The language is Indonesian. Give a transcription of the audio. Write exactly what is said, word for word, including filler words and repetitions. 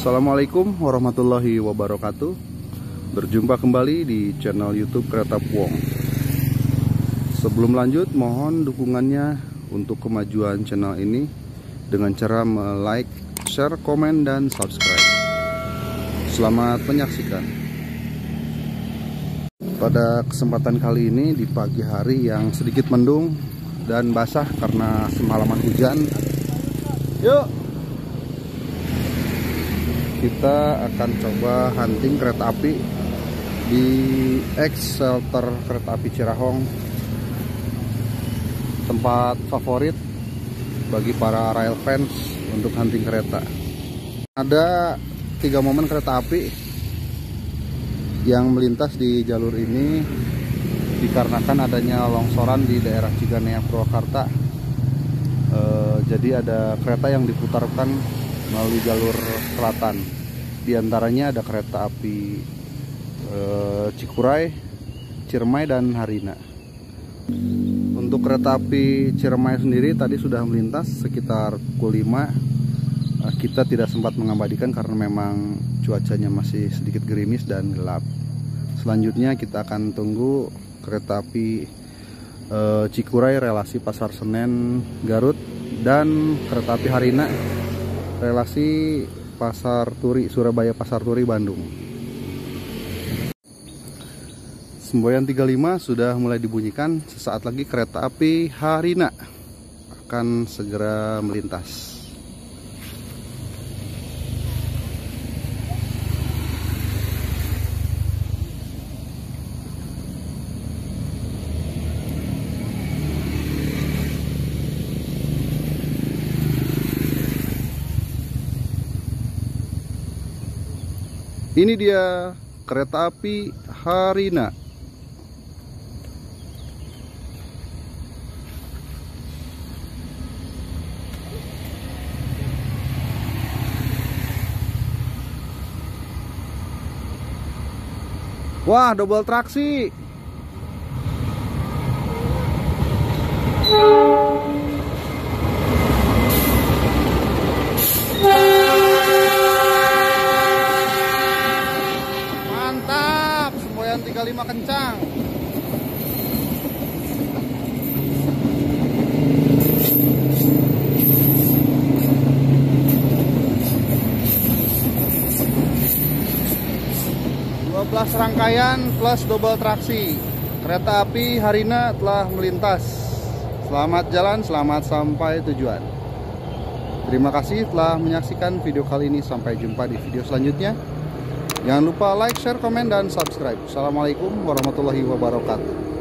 Assalamualaikum warahmatullahi wabarakatuh. Berjumpa kembali di channel YouTube Kereta Puong. Sebelum lanjut, mohon dukungannya untuk kemajuan channel ini dengan cara like, share, komen, dan subscribe. Selamat menyaksikan. Pada kesempatan kali ini di pagi hari yang sedikit mendung dan basah karena semalaman hujan, yuk kita akan coba hunting kereta api di X shelter kereta api Cirahong, tempat favorit bagi para rail fans untuk hunting kereta. Ada tiga momen kereta api yang melintas di jalur ini dikarenakan adanya longsoran di daerah Ciganea, Purwakarta. E, jadi ada kereta yang diputarkan melalui jalur selatan. Di antaranya ada kereta api e, Cikuray, Ciremai, dan Harina. Untuk kereta api Ciremai sendiri tadi sudah melintas sekitar pukul lima. E, kita tidak sempat mengabadikan karena memang cuacanya masih sedikit gerimis dan gelap. Selanjutnya kita akan tunggu kereta api e, Cikuray relasi Pasar Senen Garut, dan kereta api Harina relasi Pasar Turi Surabaya Pasar Turi Bandung. Semboyan tiga puluh lima sudah mulai dibunyikan. Sesaat lagi kereta api Harina akan segera melintas. Ini dia kereta api Harina. Wah, double traksi. tiga puluh lima kencang. dua belas rangkaian plus double traksi. Kereta api Harina telah melintas. Selamat jalan, selamat sampai tujuan. Terima kasih telah menyaksikan video kali ini. Sampai jumpa di video selanjutnya. Jangan lupa like, share, komen, dan subscribe. Assalamualaikum warahmatullahi wabarakatuh.